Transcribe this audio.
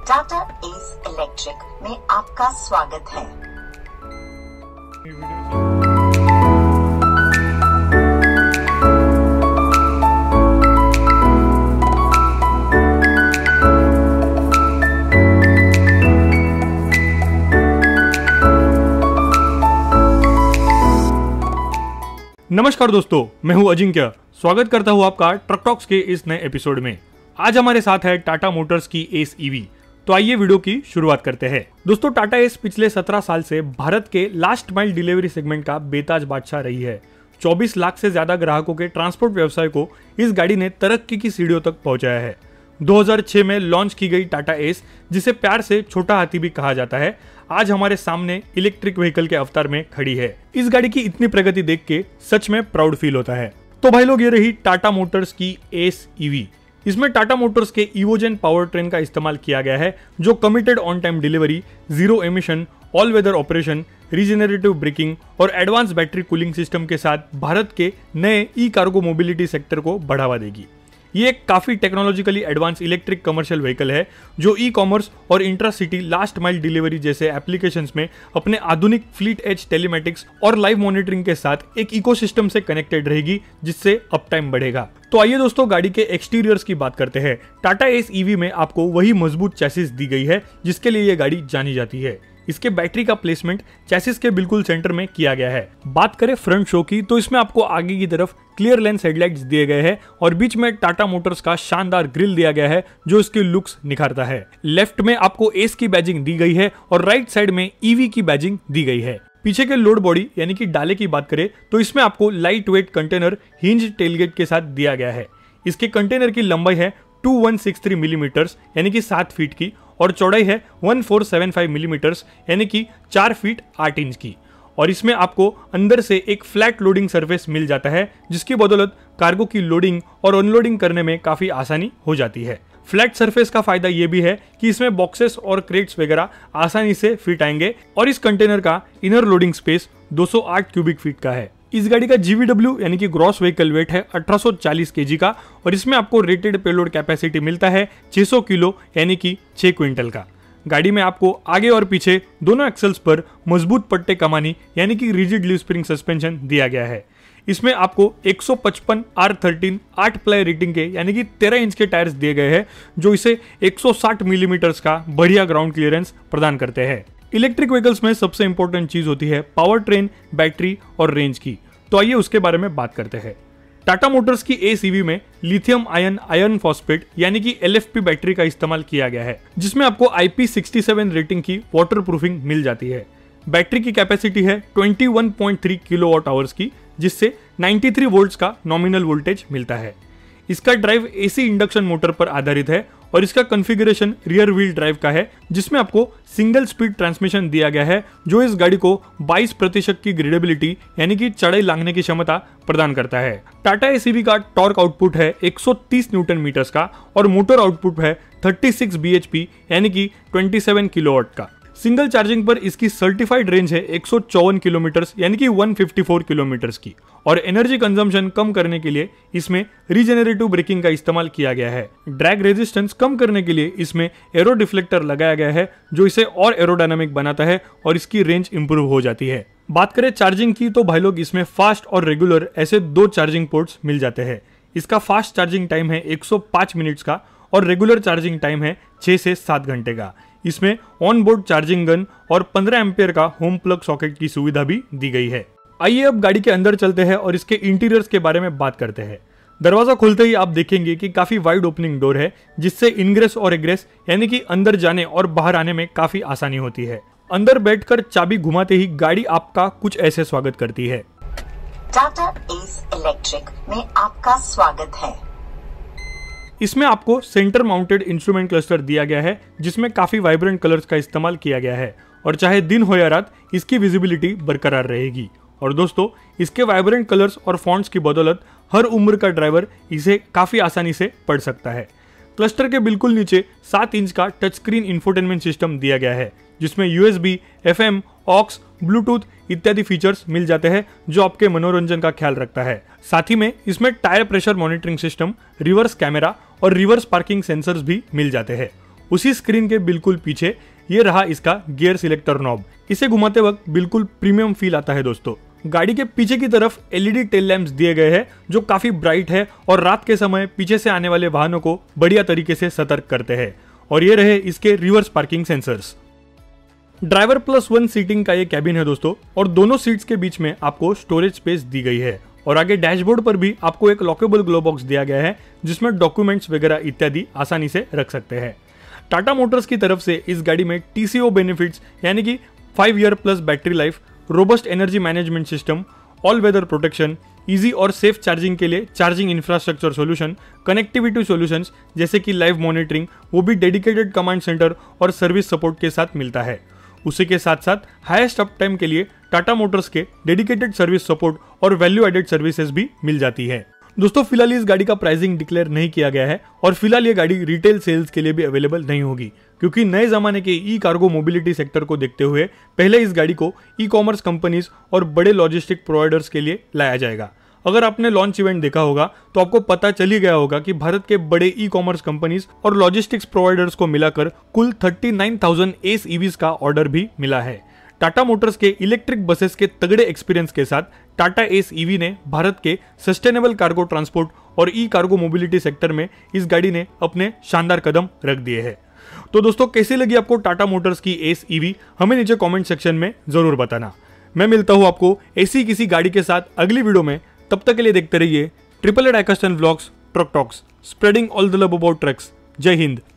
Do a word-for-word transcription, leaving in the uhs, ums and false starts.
Tata S electric में आपका स्वागत है। नमस्कार दोस्तों, मैं हूं अजिंक्य। स्वागत करता हूं आपका ट्रक टॉक्स के इस नए एपिसोड में। आज हमारे साथ है टाटा मोटर्स की एस ईवी। तो आइए वीडियो की शुरुआत करते हैं। दोस्तों, टाटा एस पिछले सत्रह साल से भारत के लास्ट माइल डिलीवरी सेगमेंट का बेताज बादशाह रही है। चौबीस लाख से ज्यादा ग्राहकों के ट्रांसपोर्ट व्यवसाय को इस गाड़ी ने तरक्की की सीढ़ियों तक पहुंचाया है। दो हज़ार छह में लॉन्च की गई टाटा एस, जिसे प्यार से छोटा हाथी भी कहा जाता है, आज हमारे सामने इलेक्ट्रिक व्हीकल के अवतार में खड़ी है। इस गाड़ी की इतनी प्रगति देख के सच में प्राउड फील होता है। तो भाई लोग, ये रही टाटा मोटर्स की एस ईवी। इसमें टाटा मोटर्स के इवोजेन पावर ट्रेन का इस्तेमाल किया गया है, जो committed on time delivery, zero emission, all weather operation, regenerative braking और एडवांस बैटरी कूलिंग सिस्टम के साथ भारत के नए ई कार्गो मोबिलिटी सेक्टर को बढ़ावा देगी। ये एक काफी technologically advance electric commercial vehicle है, जो ई कॉमर्स और intra city last mile delivery जैसे एप्लीकेशंस में अपने आधुनिक फ्लीट एज टेलीमेटिक्स और लाइव मॉनिटरिंग के साथ एक इकोसिस्टम से कनेक्टेड रहेगी, जिससे अप टाइम बढ़ेगा। तो आइए दोस्तों, गाड़ी के एक्सटीरियर्स की बात करते हैं। टाटा एस ईवी में आपको वही मजबूत चैसिस दी गई है जिसके लिए ये गाड़ी जानी जाती है। इसके बैटरी का प्लेसमेंट चैसिस के बिल्कुल सेंटर में किया गया है। बात करें फ्रंट शो की, तो इसमें आपको आगे की तरफ क्लियर लेंस हेडलाइट्स दिए गए हैं और बीच में टाटा मोटर्स का शानदार ग्रिल दिया गया है, जो इसके लुक्स निखारता है। लेफ्ट में आपको एस की बैजिंग दी गई है और राइट साइड में ईवी की बैजिंग दी गई है। पीछे के लोड बॉडी यानी कि डाले की बात करें तो इसमें आपको light weight container hinge tailgate के साथ दिया गया है। इसके कंटेनर की लंबाई है two one six three millimetre यानी कि सात फीट की और चौड़ाई है one four seven five millimetre यानी कि चार फीट आठ इंच की। और इसमें आपको अंदर से एक फ्लैट लोडिंग सरफेस मिल जाता है, जिसकी बदौलत कार्गो की लोडिंग और अनलोडिंग करने में काफी आसानी हो जाती है। फ्लैट सरफेस का फायदा ये भी है कि इसमें बॉक्सेस और क्रेट्स वगैरह आसानी से फिट आएंगे और इस कंटेनर का इनर लोडिंग स्पेस दो सौ आठ क्यूबिक फीट का है। इस गाड़ी का जीवीडब्ल्यू यानी कि ग्रॉस व्हीकल वेट है अठारह सौ चालीस केजी का और इसमें आपको रेटेड पेलोड कैपेसिटी मिलता है छह सौ किलो यानी कि छह क्विंटल का। गाड़ी में आपको आगे और पीछे दोनों एक्सल्स पर मजबूत पट्टे कमानी यानी कि रिजिड लीव स्प्रिंग सस्पेंशन दिया गया है। इसमें आपको एक सौ पचपन आर थर्टीन आठ प्लाई रेटिंग के यानी कि तेरह इंच के टायर्स दिए गए हैं, जो इसे एक सौ साठ मिलीमीटर का बढ़िया ग्राउंड क्लियरेंस प्रदान करते हैं। इलेक्ट्रिक व्हीकल्स में सबसे इंपॉर्टेंट चीज होती है पावर ट्रेन, बैटरी और रेंज की। तो आइए उसके बारे में बात करते हैं। टाटा मोटर्स की एस ईवी में लिथियम आयन आयरन फॉस्फेट यानी कि एल एफ पी बैटरी का इस्तेमाल किया गया है, जिसमें आपको I P sixty seven rating की वाटर प्रूफिंग मिल जाती है। बैटरी की कैपेसिटी है इक्कीस पॉइंट तीन किलोवाट आवर्स की, जिससे तिरानवे वोल्ट्स का नॉमिनल वोल्टेज मिलता है। इसका ड्राइव एसी इंडक्शन मोटर पर आधारित है और इसका कॉन्फ़िगरेशन रियर व्हील ड्राइव का है, जिसमें आपको सिंगल स्पीड ट्रांसमिशन दिया गया है, जो इस गाड़ी को बाईस प्रतिशत की ग्रेडेबिलिटी यानी कि चढ़ाई लांघने की क्षमता प्रदान करता है। टाटा एस ईवी का टॉर्क आउटपुट है एक सौ तीस न्यूटन मीटर्स का और मोटर आउटपुट है छत्तीस बीएचपी यानी कि सत्ताईस किलोवाट का। सिंगल चार्जिंग पर इसकी सर्टिफाइड रेंज है एक सौ चौवन किलोमीटर यानी कि एक सौ चौवन किलोमीटर की और एनर्जी कंजम्पशन कम करने के लिए इसमें रीजेनरेटिव ब्रेकिंग का इस्तेमाल किया गया है। ड्रैग रेजिस्टेंस कम करने के लिए इसमें एरो डिफ्लेक्टर लगाया गया है, जो इसे और एरोडायनामिक बनाता है और इसकी रेंज इंप्रूव हो जाती है। बात करें चार्जिंग की, तो भाई लोग इसमें फास्ट और रेगुलर ऐसे दो चार्जिंग पोर्ट्स मिल जाते हैं। इसका फास्ट चार्जिंग टाइम है एक सौ पाँच मिनट्स का और रेगुलर चार्जिंग टाइम है छह से सात घंटे का। इसमें ऑन बोर्ड चार्जिंग गन और पंद्रह एम्पियर का होम प्लग सॉकेट की सुविधा भी दी गई है। आइए अब गाड़ी के अंदर चलते हैं और इसके इंटीरियर्स के बारे में बात करते हैं। दरवाजा खोलते ही आप देखेंगे कि काफी वाइड ओपनिंग डोर है, जिससे इनग्रेस और एग्रेस यानी कि अंदर जाने और बाहर आने में काफी आसानी होती है। अंदर बैठकर चाबी घुमाते ही गाड़ी आपका कुछ ऐसे स्वागत करती है। टाटा एस इलेक्ट्रिक में आपका स्वागत है। इसमें आपको सेंटर माउंटेड इंस्ट्रूमेंट क्लस्टर दिया गया है, जिसमें काफी वाइब्रेंट कलर्स का इस्तेमाल किया गया है और चाहे दिन हो या रात इसकी विजिबिलिटी बरकरार रहेगी। और दोस्तों, इसके वाइब्रेंट कलर्स और फॉन्ट्स की बदौलत हर उम्र का ड्राइवर इसे काफी आसानी से पढ़ सकता है। क्लस्टर के बिल्कुल नीचे सात इंच का टच स्क्रीन इंफोटेनमेंट सिस्टम दिया गया है, जिसमें यूएसबी, एफएम, ऑक्स, ब्लूटूथ इत्यादि फीचर्स मिल जाते हैं, जो आपके मनोरंजन का ख्याल रखता है। साथ ही में इसमें tyre pressure monitoring system, reverse camera और रिवर्स पार्किंग सेंसर्स भी मिल जाते हैं। उसी स्क्रीन के बिल्कुल पीछे ये रहा इसका गियर सिलेक्टर नॉब। इसे घुमाते वक्त बिल्कुल प्रीमियम फील आता है दोस्तों। गाड़ी के पीछे की तरफ एलईडी टेल लैंप्स दिए गए हैं जो काफी ब्राइट है और रात के समय पीछे से आने वाले वाहनों को बढ़िया तरीके से सतर्क करते हैं। और ये रहे इसके reverse parking sensors. Driver plus one seating का ये कैबिन है दोस्तों और दोनों सीट्स के बीच में आपको स्टोरेज स्पेस दी गई है और आगे डैशबोर्ड पर भी आपको एक लॉकेबल ग्लो बॉक्स दिया गया है जिसमें डॉक्यूमेंट्स वगैरह इत्यादि आसानी से रख सकते हैं। टाटा मोटर्स की तरफ से इस गाड़ी में टीसीओ बेनिफिट्स यानी कि five year plus battery life, robust energy management system, all weather protection, easy और सेफ चार्जिंग के लिए charging infrastructure solution, connectivity solutions जैसे कि लाइव मॉनिटरिंग, वो भी डेडिकेटेड कमांड सेंटर और सर्विस सपोर्ट के साथ मिलता है। उसी के साथ साथ हाईएस्ट अप टाइम के लिए टाटा मोटर्स के डेडिकेटेड सर्विस सपोर्ट और वैल्यू एडेड सर्विसेज भी मिल जाती है। दोस्तों फिलहाल इस गाड़ी का प्राइसिंग डिक्लेयर नहीं किया गया है और फिलहाल ये गाड़ी रिटेल सेल्स के लिए भी अवेलेबल नहीं होगी क्योंकि नए जमाने के ई कार्गो मोबिलिटी सेक्टर को देखते हुए पहले इस गाड़ी को ई कॉमर्स कंपनीज और बड़े लॉजिस्टिक प्रोवाइडर्स के लिए लाया जाएगा। अगर आपने लॉन्च इवेंट देखा होगा तो आपको पता चल ही गया होगा कि भारत के बड़े ई कॉमर्स कंपनीज और लॉजिस्टिक्स प्रोवाइडर्स को मिलाकर कुल thirty nine thousand S EVs का ऑर्डर भी मिला है। टाटा मोटर्स के इलेक्ट्रिक बसेस के तगड़े एक्सपीरियंस के साथ टाटा एस ईवी ने भारत के सस्टेनेबल कार्गो ट्रांसपोर्ट और ई कार्गो मोबिलिटी सेक्टर में इस गाड़ी ने अपने शानदार कदम रख दिए हैं। तो दोस्तों कैसी लगी आपको टाटा मोटर्स की एस ईवी, हमें नीचे कमेंट सेक्शन में जरूर बताना। मैं मिलता हूं आपको ऐसी किसी गाड़ी के साथ अगली वीडियो में। तब तक के लिए देखते रहिए ट्रिपल ए डाइकस्टन vlogs, truck talks, spreading all the love about trucks. जय हिंद।